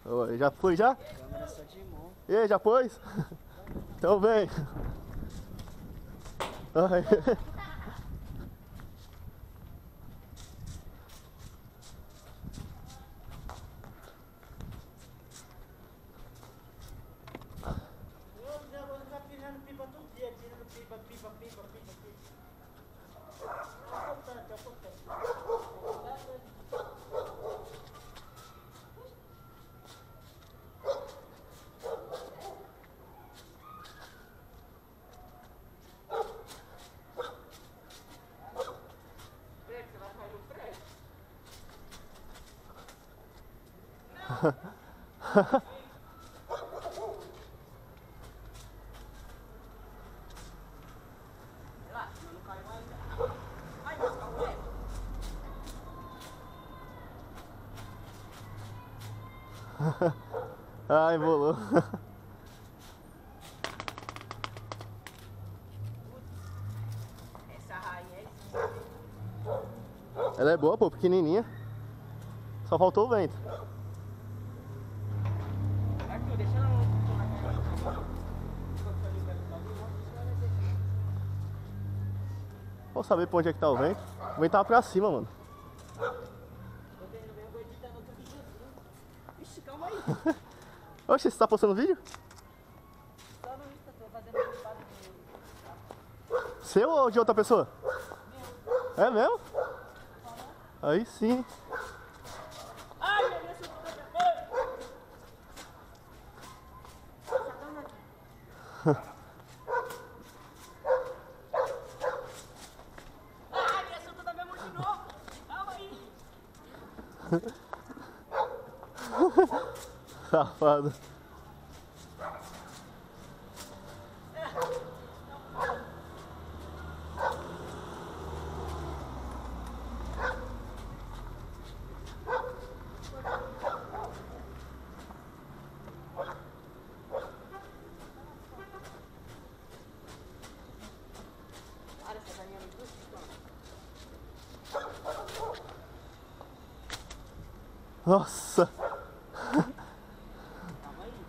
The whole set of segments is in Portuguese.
Oi, já foi já? Câmera só de mão. E aí, já pôs? Então vem. Ai. Ai, embolou. Essa rainha é... Ela é boa, pô, pequenininha. Só faltou o vento. Arthur, deixa ela no... Vou saber pra onde é que tá o vento. O vento tava pra cima, mano. Ixi, calma aí. Oxe, você tá postando vídeo? Só no Insta, tô fazendo um quadro de... Seu ou de outra pessoa? Meu. É mesmo? Aí sim. Ai, meu Deus, eu tô Ai, minha soltou da minha mão de novo. Calma aí. Safado. Para essa galinha no bucho, Nossa. calma aí.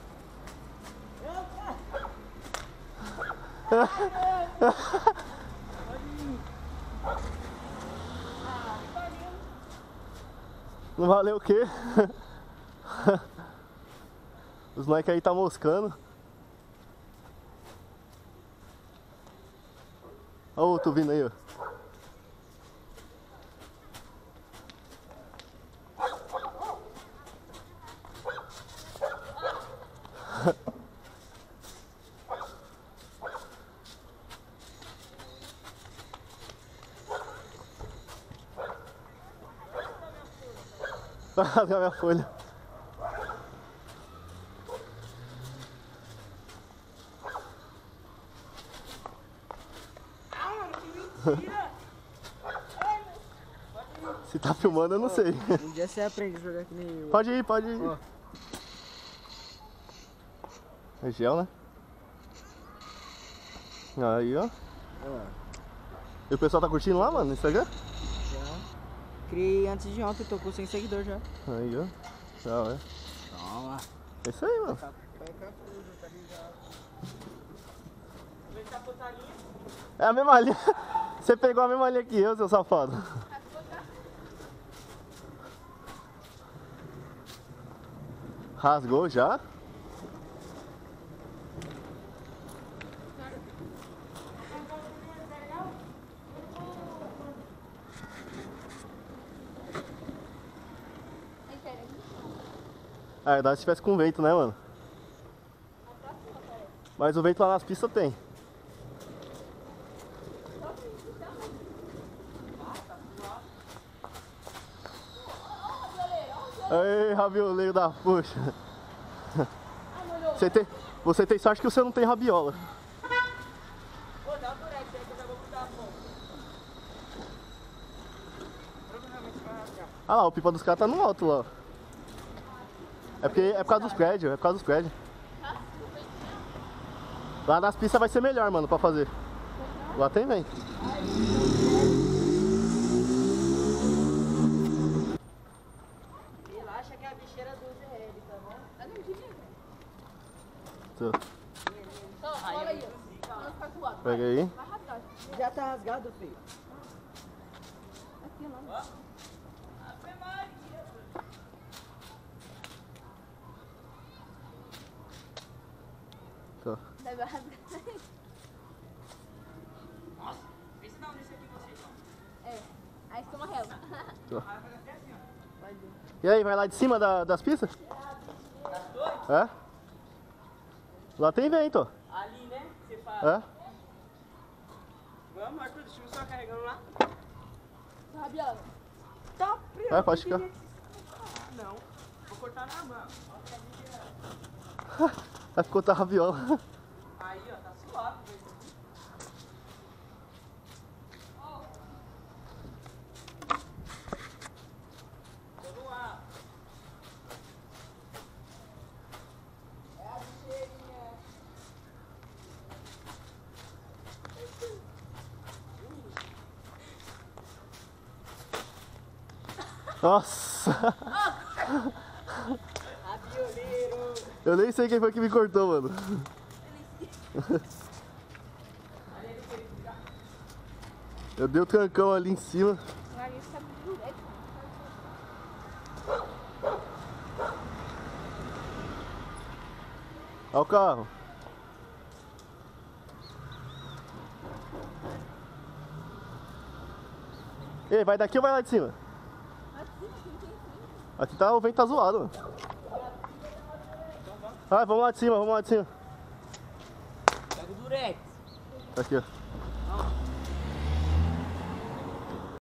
Não valeu o quê? Os moleques aí tá moscando. Olha o outro vindo aí, ó. Cadê a minha folha? Ah, mano, que mentira. Ai, meu. Se tá filmando, eu não sei. Um dia você aprende a jogar que nem eu. Pode ir, pode ir. Ó. É gel, né? Aí, ó. Ó, E o pessoal tá curtindo lá, mano, no Instagram? já. Criei antes de ontem, tô com 100 seguidores já. Aí, ó. Já, é. Toma. É isso aí, mano. Vai cá, tá ligado. Vem cá, putaria. É a mesma linha. Você pegou a mesma linha que eu, seu safado. Rasgou já? Ah, é verdade se tivesse com vento, né, mano? Mas o vento lá nas pistas tem. Ei, rabioleiro da puxa. Você tem sorte que você não tem rabiola. Pô, dá um durex aí que eu já vou mudar a ponta. Provavelmente vai rasgar. Ah lá, o pipa dos caras tá no alto lá. É por causa dos prédios, é por causa dos prédios. Lá nas pistas vai ser melhor, mano, pra fazer. Lá tem vento. Relaxa que a bicheira era do GL, tá bom? Eu não tinha, velho. Tô. Olha aí, ó. Não ficar com o outro. Pega aí. Vai rasgar. Já tá rasgado, filho. Aqui, não. Tô. Deve rasgar. Nossa, esse não, esse aqui vocês não. É. Aí toma réu. Tô. Vai fazer até assim, ó. Vai ver. E aí, vai lá de cima das pistas? Das torres? É? Lá tem vento, Ali, né? Você ó. fala. É? Vamos, Arthur, deixa eu só carregando lá. Tô rabiando. Tá, É, pode ficar. Ah, não. Vou cortar na mão. Vai cortar a viola. Aí, ó, tá suave. Vamos lá. É a cheirinha. Nossa! Ravioleiro. Eu nem sei quem foi que me cortou, mano. Eu dei o trancão ali em cima. Aí isso é direto. Olha o carro. Ei, vai daqui ou vai lá de cima? Aqui tá, o vento tá zoado, mano. Ah, vamos lá de cima, vamos lá de cima. Pega o Durex. Aqui, ó.